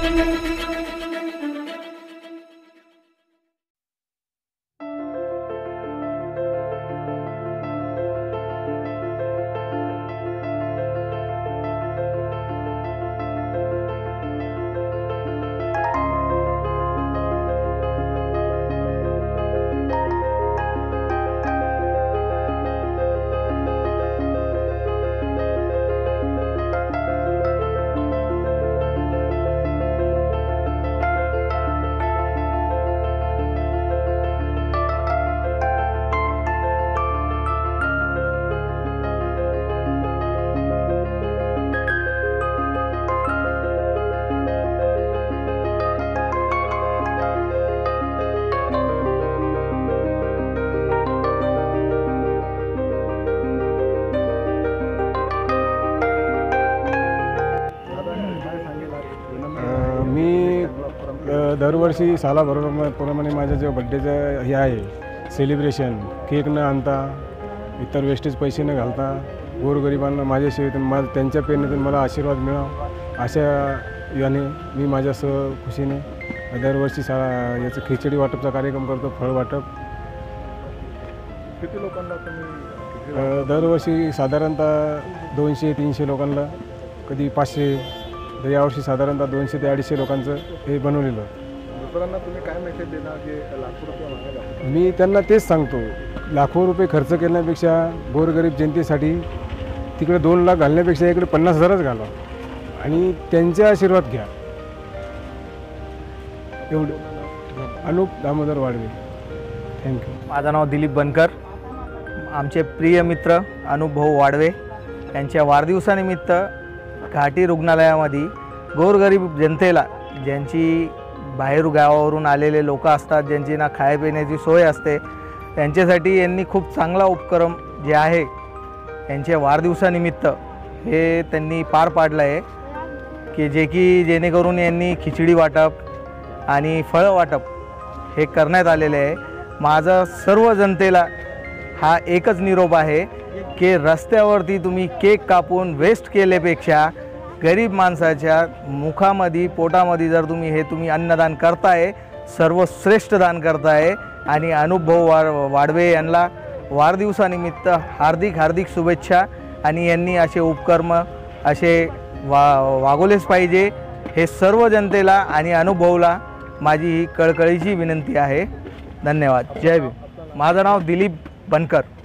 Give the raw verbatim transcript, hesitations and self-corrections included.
दरवर्षी सालाप्रमाणे माझ्या जो बड्डेचं हे आहे सेलिब्रेशन, केक न आणता इतर वेस्टेज पैसे न घालता गोरगरिबांना माझ्या सेवेतून माझ त्यांच्या प्रेरणेतून मला आशीर्वाद मिळावा अशा याने मी माझ्या स खुशीने दरवर्षी सा याचं खिचडी वाटपचा कार्यक्रम करतो, फळ वाटप। किती लोकांना तुम्ही दरवर्षी साधारणतः दोनशे तीनशे लोकांना, कधी पाचशे, तर यावर्षी साधारणतः दोनशे ते अडीचशे लोकांचं हे बनवलेलं। दुसऱ्यांना तुम्ही काय मेसेज देणार जे लाखो रुपये मागायला? मी त्यांना तेच सांगतो, लाखो रुपये खर्च करण्यापेक्षा गोरगरीब जनतेसाठी तिकडे दोन लाख घालण्यापेक्षा इकडे पन्नास हजारच घाला आणि त्यांचे आशीर्वाद घ्या। एवढं। अनुप दामोदर वाडवे, थँक्यू। माझं नाव दिलीप बनकर। आमचे प्रिय मित्र अनुप भाऊ वाडवे यांच्या वाढदिवसानिमित्त घाटी रुग्णालयामध्ये गोरगरीब जनतेला, ज्यांची बाहेर गावावरून आलेले लोक असतात, ज्यांची ना खाण्यापिण्याची सोय असते, त्यांच्यासाठी यांनी खूप चांगला उपक्रम जे आहे यांच्या वाढदिवसानिमित्त हे त्यांनी पार पाडलं आहे की जे की जेणेकरून यांनी खिचडी वाटप आणि फळ वाटप हे करण्यात आलेले आहे। माझा सर्व जनतेला हा एकच निरोप आहे की रस्त्यावरती तुम्ही केक कापून वेस्ट केल्यापेक्षा गरीब माणसाच्या मुखामध्ये पोटामध्ये जर तुम्ही हे तुम्ही अन्नदान करताय, सर्वश्रेष्ठ दान करताय। आणि अनुप भाऊ वा वाडवे यांना वाढदिवसानिमित्त हार्दिक हार्दिक शुभेच्छा। आणि यांनी असे उपक्रम असे वा वागवलेच पाहिजे, हे सर्व जनतेला आणि अनुप भाऊला माझी ही कळकळीची विनंती आहे। धन्यवाद। जय भीम। माझं नाव दिलीप बनकर।